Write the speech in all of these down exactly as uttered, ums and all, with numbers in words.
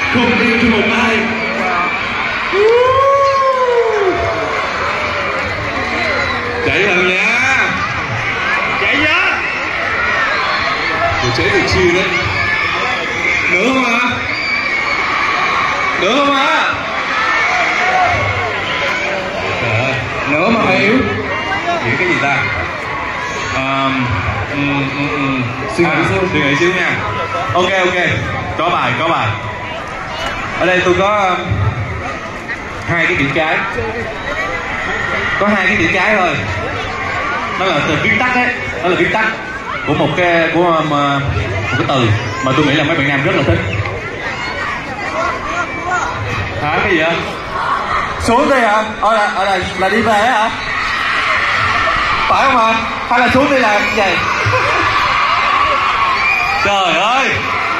không yêu thương một ai. Chạy thằng nha, chạy nhá. Tôi chế được chi đấy. Nữa không hả? Nữa không hả? Trời ơi, nữa mà phải yếu. Nghĩ cái gì ta? Um, um, um, um. Suy nghĩ xíu, suy nghĩ xíu nha. Ok ok, có bài có bài. Ở đây tôi có um, hai cái chữ cái, có hai cái chữ cái thôi. Nó là từ viết tắt đấy, đó là viết tắt của một cái của um, một cái từ mà tôi nghĩ là mấy bạn nam rất là thích. Hả, cái gì vậy? Xuống đi hả? Ờ là, ờ là, là đi về hả? Phải không hả? Hay là xuống đi là cái gì? Trời ơi!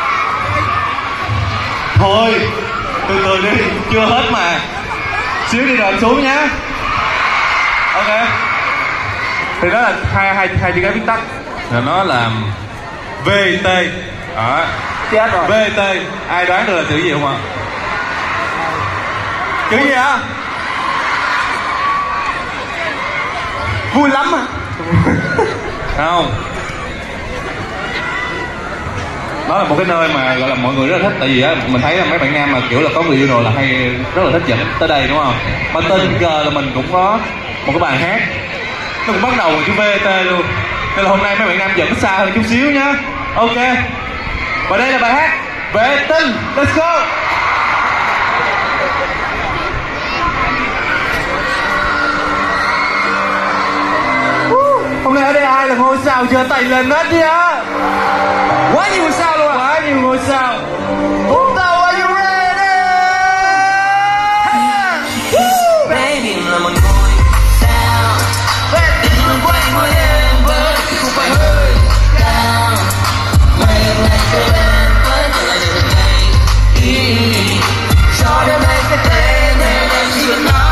Thôi, từ từ đi, chưa hết mà. Xíu đi rồi xuống nhá. Ok. Thì đó là hai hai hai chữ cái viết tắt. Là nó là vê tê. Đó. Chết rồi. vê tê. Ai đoán được là chữ gì không ạ? Chữ gì hả? Vui lắm à? Không. Đó là một cái nơi mà gọi là mọi người rất là thích. Tại vì á, mình thấy là mấy bạn nam mà kiểu là có người yêu rồi là hay rất là thích dẫn tới đây đúng không? Mà tình cờ là mình cũng có một cái bài hát nó cũng bắt đầu bằng chữ vê tê luôn. Nên là hôm nay mấy bạn nam dẫn xa hơn chút xíu nhá. Ok. Và đây là bài hát Vệ Tinh. Let's go. Hôm nay ở đây ai là ngôi sao giơ tay lên hết đi á. Quá nhiều ngôi sao luôn à. Quá nhiều ngôi sao. Vũng Tàu, are you ready? Baby là một ngôi sao. Vệ tinh luôn quay mỗi đêm với không phải hơi cao. Mây ngày sẽ lên với tôi là những ngày. Cho đêm nay sẽ tên nên em chỉ cần nói.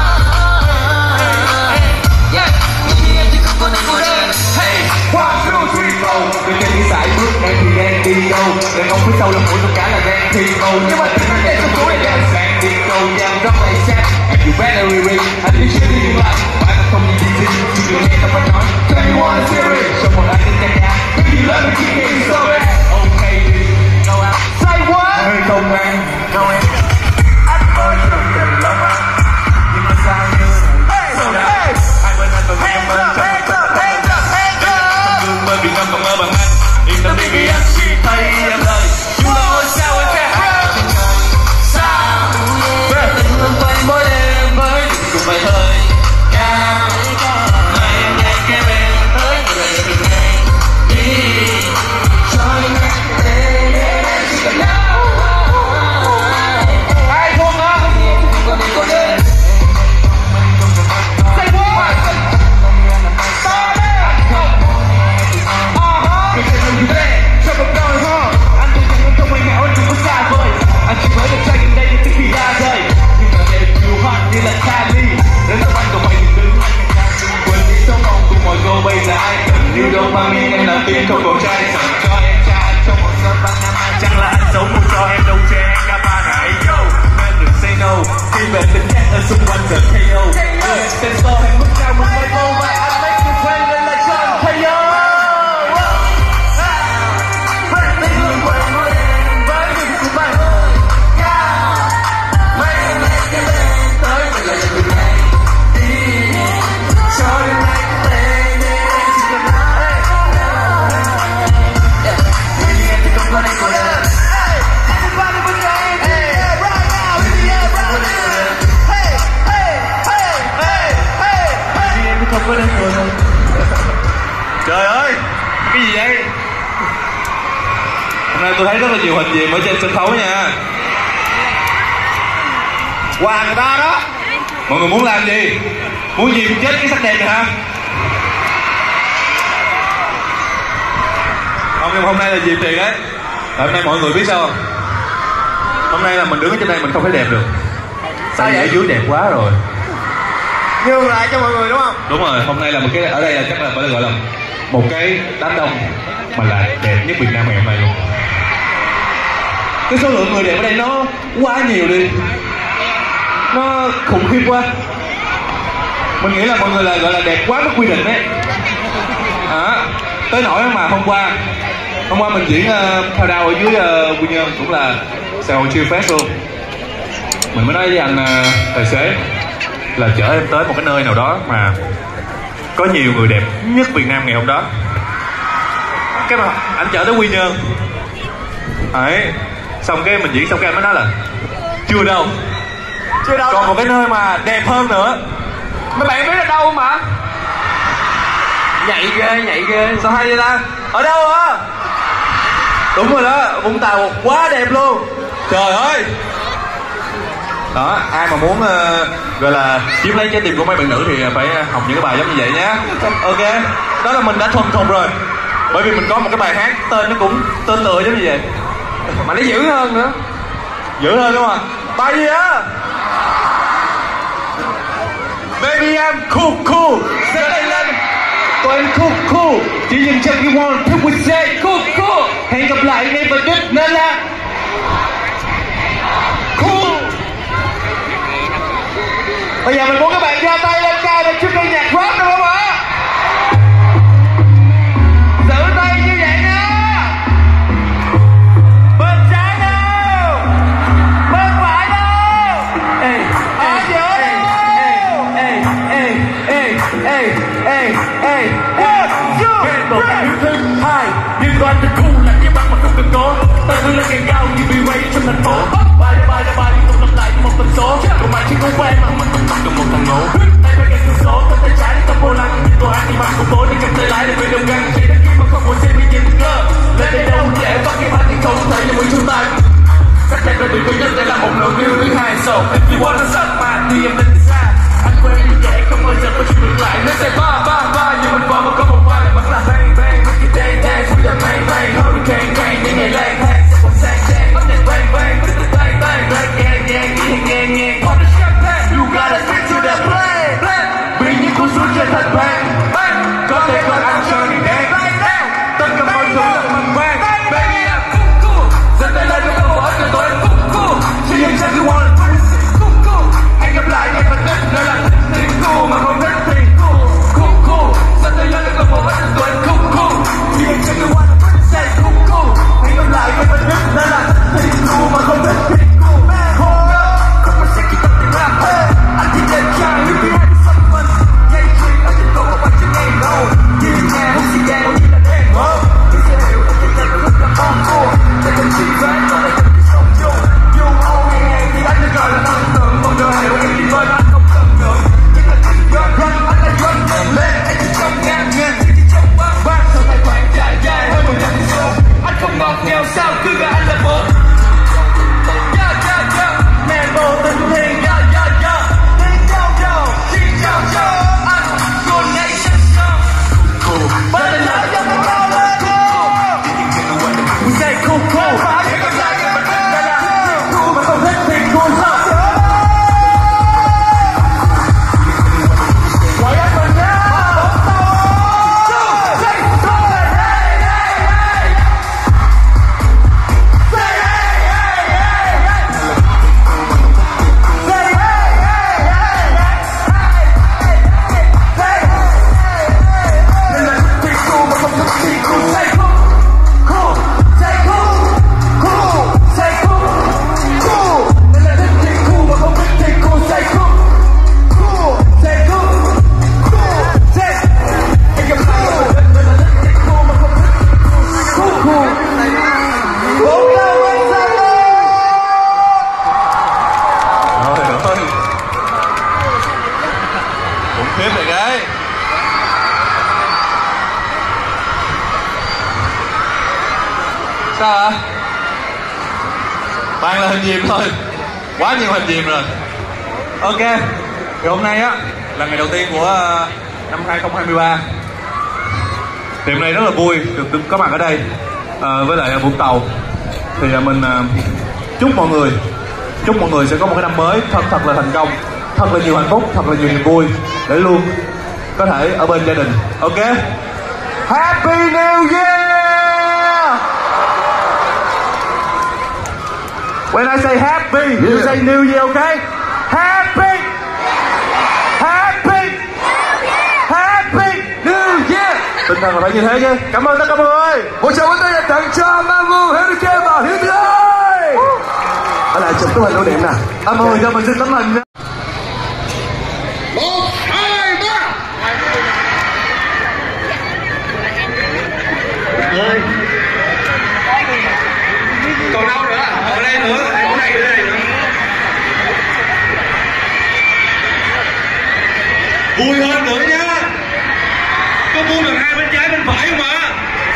Đừng trên đi sải bước em thì đang đi đâu. Đàn ông phía sau lưng mũi tôi cả là đang thi ngầu. Nhưng mà tình nó đang trong túi đang sang đi cầu giang rất là sad. And you better read. Anh đi chơi đi dừng lại. Bạn không nhìn đi xin. Chỉ cần nghe tao phải nói. Tell me what is serious. Trong một anh tin nhà. Baby love me keep getting so bad. Okay go out. Say what? Hơi không ăn. No em. Anh ơi đừng đừng lòng anh. Nhưng mà sao như này. So that. Hai bên anh còn em bên trong. Bởi vì năm còn mơ bằng anh. Yên tâm đi vì anh chỉ thấy em lời. Dù là ngôi sao em sẽ hát trên trời. Sao về tình luôn quay mỗi đêm với cùng bài hơi cao. Ngày em ngày kia bên tới người từng ngày. Đi cho em ngày đến em chỉ cần nói. Ai không hả? Còn đi còn đến. Say what? Anh chỉ mới được trai gần đây nhưng trước khi ra rời. Nhưng mà đẹp nhiều hot như là Kylie. Đến lúc anh còn phải nhìn đứng quên đi số vòng cùng mọi cô bây giờ ai cần như dopamine. Em là tim không còn trai dành cho em cha anh trong một sân băng năm hai. Chắc là anh sống mua cho em đâu che em cả ba ngày yo. Nên đừng say no khi về tình khác ở xung quanh giờ ca o. Đưa em tên to em bước cao một vài câu và anh make you quay lên là John ca o. Trời ơi, cái gì vậy? Hôm nay tôi thấy rất là nhiều hình gì ở trên sân khấu nha. Quà người ta đó. Mọi người muốn làm gì? Muốn gì cũng chết cái sắc đẹp này hả? Không, nhưng hôm nay là dịp tiền đấy. Hôm nay mọi người biết sao không? Hôm nay là mình đứng ở trên đây mình không thấy đẹp được. Sao vậy? Ở dưới đẹp quá rồi. Nhường lại cho mọi người đúng không? Đúng rồi, hôm nay là một cái, ở đây là chắc là phải gọi là một cái đám đông mà là đẹp nhất Việt Nam ngày hôm nay luôn. cái số lượng người đẹp ở đây nó quá nhiều đi, nó khủng khiếp quá. Mình nghĩ là mọi người là gọi là đẹp quá mức quy định đấy. À, tới nỗi mà hôm qua hôm qua mình diễn uh, theo đao ở dưới uh, Quy Nhơn, cũng là Sài Gòn Chill Fest luôn. Mình mới nói với anh uh, tài xế là chở em tới một cái nơi nào đó mà có nhiều người đẹp nhất Việt Nam ngày hôm đó. Cái mà anh chở tới Quy Nhơn ấy, xong cái mình diễn xong cái anh mới nói là chưa đâu, chưa đâu, còn một cái nơi mà đẹp hơn nữa. Mấy bạn biết là đâu mà nhạy ghê, nhạy ghê. Sao hay vậy ta? Ở đâu hả? Đúng rồi đó, Vũng Tàu quá đẹp luôn. Trời ơi. Đó, ai mà muốn uh, gọi là chiếm lấy trái tim của mấy bạn nữ thì phải học những cái bài giống như vậy nhé. Ok, đó là mình đã thuần thục rồi. Bởi vì mình có một cái bài hát tên nó cũng tên tựa giống như vậy, mà nó dữ hơn nữa. Dữ hơn đúng không? Bài gì á? Baby I'm cool cool. Giơ tay lên. Tụi em cool cool. Chỉ dừng chân you want to we say cool cool. Hẹn gặp lại ngay và đích nên là cool. Bây giờ mình muốn các bạn giơ tay lên cao để trước khi nhạc rap được không ạ? Giữ tay như vậy nha. Bên trái đâu? Bên phải đâu? Ê, ở giữa đâu? Ê, ê, ê, ê, ê, ê, one, two, three. Hai, liên quan tới cool là cái băng mà không cần cố. Ta cứ lên càng cao như bị quay trong thành phố. Bài bài bài liên tục lặp lại một tần số. Còn mày chỉ có quen mà mình không tập được một thằng ngố. Tay phải gạt cửa sổ, tay tay trái đi tập vô lăng. Cô hát đi bằng con phố đi cầm tay lái để về đường găng. Chỉ đến khi mà không muốn xem bị chìm cơ. Lên đây đâu dễ bắt cái phát thì không thấy như mũi chung tay. Chắc chắn là tuyệt vời nhất để làm một nửa view thứ hai. So if you wanna suck mà thì em lên từ xa. Anh quên đi dễ không bao giờ có chuyện ngược lại. Nó sẽ ba ba ba như mình vào mà có một vai vẫn là bang bang với cái day day với là bang bang hurricane rain những ngày lang thang sẽ còn sang trang bắt nhạc bang bang với cái bang bang bang nghe nghe nghe nghe nghe pop the champagne you gotta stick to the plan plan vì những cú sút trở thành bang bang có thể còn ăn chơi đi đen tất cả mọi thứ là bằng bang baby I'm cool cool giơ tay lên với câu hỏi cho tôi cool cool chỉ những chắc you wanna do is cool cool hẹn gặp lại ngày phần đất nơi là thích cool mà không thích thì cool cool cool giơ tay lên với câu hỏi cho tôi cool cool chỉ những chắc you wanna do is cool cool hẹn gặp lại ngày phần đất nơi là thích cool mà không thích thì cool cool không có sẽ chỉ tập tiếng rap anh chỉ đẹp trai như vì hai sắp phân dây chuyền ở trên cổ của bạn chẳng nghe đâu như nhà không xì đen như là đen mơ như sẽ hiểu ở trên đen rất là on tour để cần chỉ ván còn lại cần sống chung you all nghe nghe thì anh được gọi là thần tượng một đời hiểu em đi với anh không cần nữa nhưng là anh run run anh là run run lên anh chỉ trong ngang ngang chỉ trong bát bát sau tài khoản dài dài hơn một trăm số anh không ngọt nghèo sao cứ gà anh là một yeah yeah yeah man vô tình thiên yeah yeah yeah tiếng châu châu tiếng châu châu anh luôn ngay sân sông cool bên là dân nó cao lên we say cool cool hãy gặp lại cái mình đây là cool mà không thích thì cool sao gọi anh mình nhé bóng tàu say cool hey hey hey say hey hey hey say hey hey hey nên là thích thì cool mà không thích thì cool say cool cool say cool cool say cool cool nên là thích thì cool mà không thích thì cool say cool cool say cool cool say anh gặp lại nên là thích thì cool mà không thích cool cool bốn đâu anh ra đây Trời ơi, khủng khiếp vậy gái. Sao ạ? Toàn là hình diệm thôi, quá nhiều hình diệm rồi. Ok, thì hôm nay á là ngày đầu tiên của uh, năm hai không hai ba. Thì hôm nay rất là vui được, được có mặt ở đây uh, với lại uh, Vũng Tàu. Thì uh, mình uh, chúc mọi người chúc mọi người sẽ có một cái năm mới thật thật là thành công, thật là nhiều hạnh phúc, thật là nhiều niềm vui để luôn có thể ở bên gia đình. Ok, Happy New Year. When I say happy, yeah. you say New Year, okay? Happy! Happy! Happy New Year! Tinh thần là phải như thế chứ. Cảm ơn tất cả mọi người. Một tràng vỗ tay dành tặng cho Mamu, Hurricane và Hiếu Thứ ơi. Ở lại chụp tấm hình lưu niệm nè. À, mọi người cho mình xin tấm hình nha. Một, hai, ba. Ơi. Còn đâu nữa? Ở đây nữa. Ở đây nữa. Vui hơn nữa nha. Có vui bằng hai bên trái bên phải không ạ?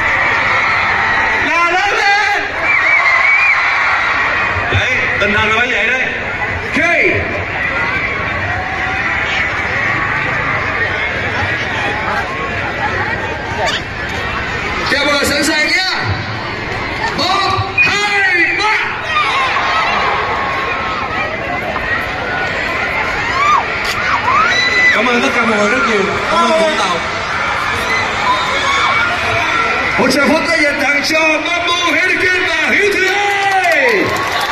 La lớn lên. Đấy, tinh thần là phải vậy đấy. Ok. Chào mọi người sẵn sàng nhé. Một, hai, ba. Cảm ơn tất cả mọi người rất nhiều. Cảm ơn Vũng Tàu. Một tràng pháo tay dành tặng cho Mamu, Hurricane và Hiếu Thứ ơi.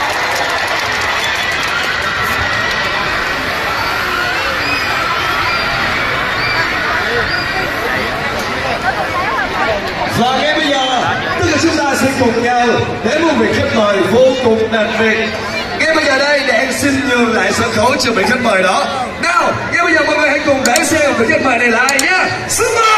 Và ngay bây giờ, tất cả chúng ta sẽ cùng nhau đến một vị khách mời vô cùng đặc biệt. Ngay bây giờ đây, để em xin nhường lại sân khấu cho vị khách mời đó. Nào, ngay bây giờ mọi người hãy cùng đón xem vị khách mời này lại nhé. Xin mời.